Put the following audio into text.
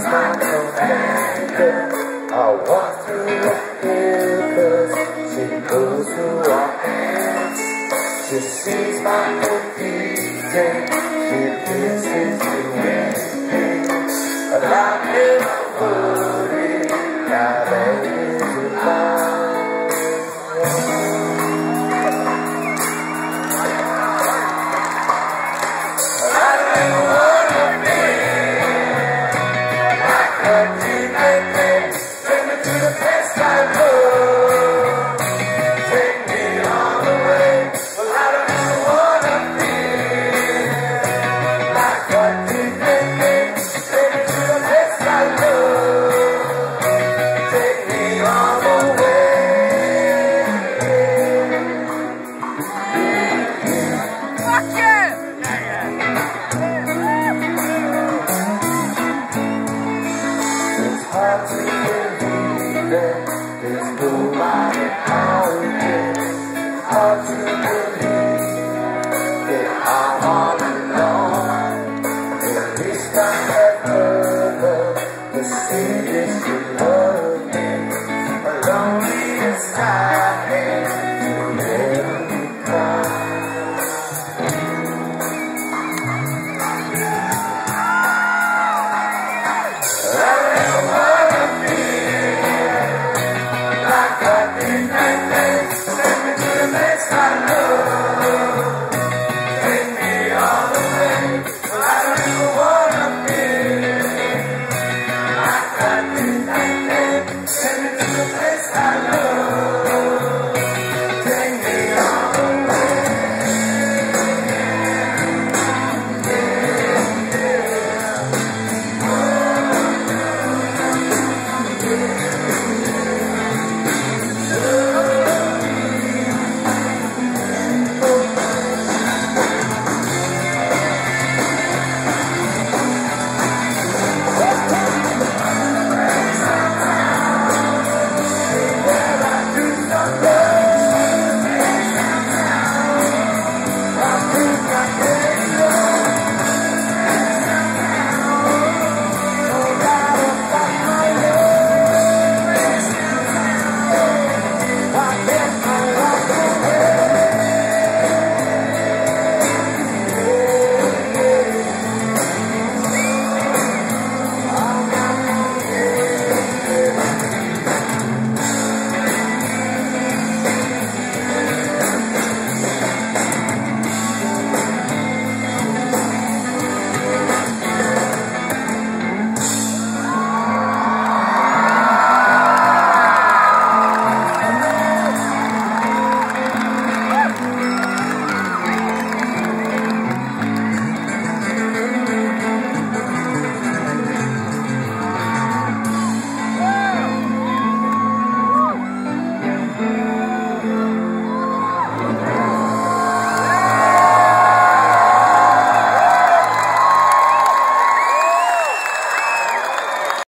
my companion. I walk through the hills, she goes through our hands. She sees my confusion, she listens to me. A life in a worry, now there is a life. Hard to believe that there's nobody out there. Hard to believe that I'm all alone. At least I have love, the sweetest.